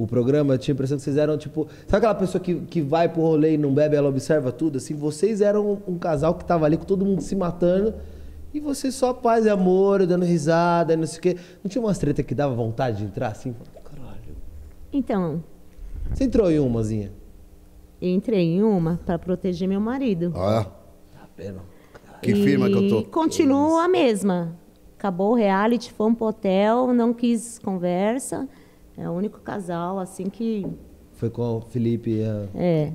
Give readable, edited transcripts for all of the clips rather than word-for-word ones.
o programa, eu tinha a impressão que vocês eram, tipo... Sabe aquela pessoa que vai pro rolê e não bebe, ela observa tudo? Assim, vocês eram um casal que tava ali com todo mundo se matando e vocês só paz e amor, dando risada, não sei o quê. Não tinha umas treta que dava vontade de entrar assim? Caralho. Então... Você entrou em umazinha? Eu entrei em uma para proteger meu marido. Olha, Tá vendo? que firma que eu tô. E continua a mesma. Acabou o reality, fomos pro hotel, não quis conversa. É o único casal, assim, que... Foi com o Felipe e a... É.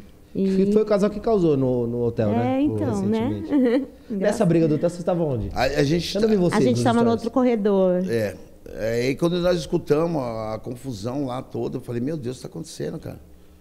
E... Foi o casal que causou no hotel, né? É, então, né? Nessa briga do hotel, vocês estavam onde? A gente Eu não vi vocês A gente nos estava no stories. outro corredor. aí quando nós escutamos a confusão lá toda, eu falei, meu Deus, o que tá acontecendo, cara?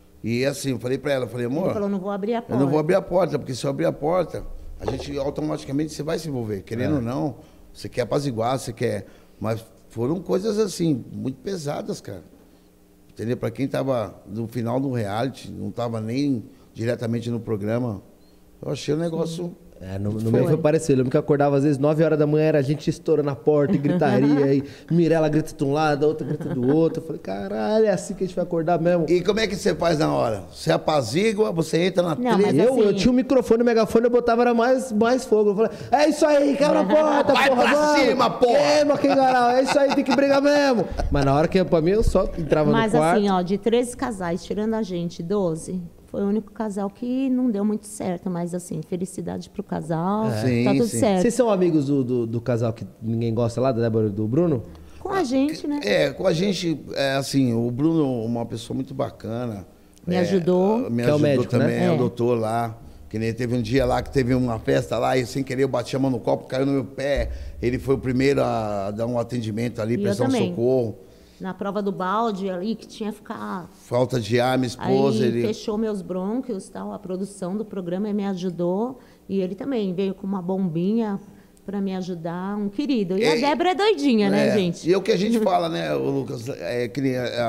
E assim, eu falei pra ela, amor, Ele falou, não vou abrir a porta. eu não vou abrir a porta, porque se eu abrir a porta, a gente automaticamente você vai se envolver, querendo ou não, você quer apaziguar, você quer... Mas foram coisas assim, muito pesadas, cara. Entendeu? Pra quem tava no final do reality, não tava nem diretamente no programa, eu achei o negócio... No meu foi parecido. Eu lembro que eu acordava às vezes 9 horas da manhã, era a gente estourando a porta e gritaria, e Mirella grita de um lado, a outra grita do outro. Eu falei, caralho, é assim que a gente vai acordar mesmo. E como é que você faz na hora? Você apazigua, você entra na Não, treta. mas assim- Eu tinha um microfone, um megafone, eu botava era mais fogo. Eu falei, é isso aí, quebra a porta, Vai porra, pra vamos. cima, porra. Queima, Kengarau, é isso aí, tem que brigar mesmo. Mas na hora que ia pra mim, eu só entrava Mas no quarto. assim, ó, de 13 casais, tirando a gente, 12, foi o único casal que não deu muito certo. Mas assim, felicidade pro casal, Sim, tá tudo sim. certo. Vocês são amigos do casal que ninguém gosta lá, da Débora e do Bruno? Com a gente, né? Com a gente, assim, o Bruno é uma pessoa muito bacana. Me ajudou. Me Que é o ajudou médico, também, né? é o doutor lá. Que nem teve um dia lá que teve uma festa lá e sem querer eu bati a mão no copo, caiu no meu pé. Ele foi o primeiro a dar um atendimento ali, E eu prestar um também. socorro. Na prova do balde ali, que tinha que ficar... Falta de ar, minha esposa, Aí ele... fechou meus brônquios, tal, a produção do programa me ajudou. E ele também veio com uma bombinha para me ajudar, um querido. E a Débora é doidinha, né, gente? E é o que a gente fala, né, o Lucas, que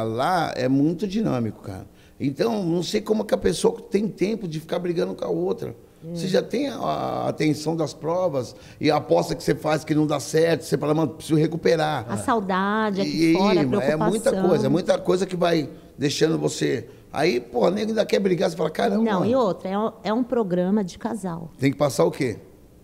lá é muito dinâmico, cara. Então, não sei como que a pessoa tem tempo de ficar brigando com a outra. Você já tem a atenção das provas e a aposta que você faz que não dá certo, você fala, mano, preciso recuperar. A saudade aqui fora, a preocupação. É muita coisa que vai deixando você... Aí, pô, o nego ainda quer brigar, você fala, caramba, Não, mano, e outra, é um programa de casal. tem que passar o quê?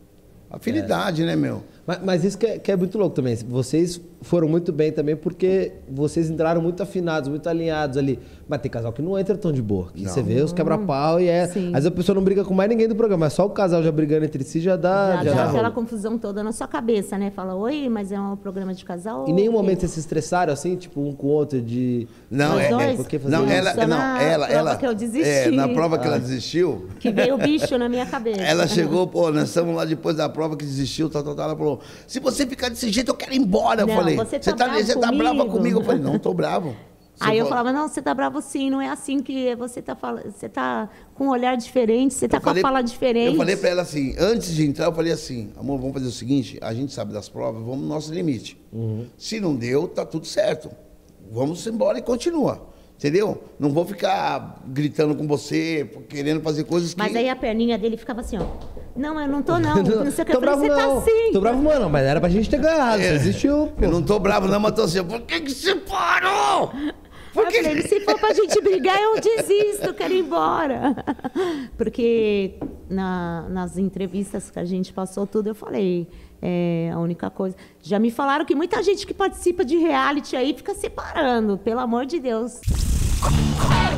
Afinidade, né, meu? Mas isso que é muito louco também. Vocês foram muito bem também porque vocês entraram muito afinados, muito alinhados ali. Mas tem casal que não entra tão de boa. Que você vê os quebra-pau e é... Sim. Às vezes a pessoa não briga com mais ninguém do programa. Mas só o casal já brigando entre si já dá... Já Já dá dá aquela rolo. confusão toda na sua cabeça, né? Fala, oi, mas é um programa de casal? Em nenhum ou momento quê? vocês se estressaram assim, tipo, um com o outro de... Não, Nós dois? por que fazer não, isso? ela, Só não, na ela, prova ela, que eu desisti. na prova que ela desistiu, Que veio o bicho na minha cabeça. ela chegou, pô, nós estamos lá depois da prova que desistiu, tal, ela falou, se você ficar desse jeito, eu quero ir embora. Eu Não, falei, você tá bravo você tá brava comigo? comigo? Eu falei, não, tô bravo. Aí eu falou- falava, não, você tá bravo sim, não é assim que você tá falando, você tá com um olhar diferente, você tá Eu com a falei- fala diferente. Eu falei pra ela assim, antes de entrar, eu falei assim, amor, vamos fazer o seguinte, a gente sabe das provas, vamos no nosso limite. Se não deu, tá tudo certo. Vamos embora e continua. Entendeu? Não vou ficar gritando com você, querendo fazer coisas que... Mas aí a perninha dele ficava assim, ó. Não, eu não tô não. Não sei o que. Tô Eu falei, bravo você tá não. assim. Tô bravo, mano. Mas era pra gente ter ganhado. Você existiu, pô. Eu não tô bravo não, mas tô assim, por que você parou? Por Eu que... falei, se for pra gente brigar, eu desisto, quero ir embora. Porque nas entrevistas que a gente passou tudo, eu falei, a única coisa... Já me falaram que muita gente que participa de reality aí fica separando, pelo amor de Deus.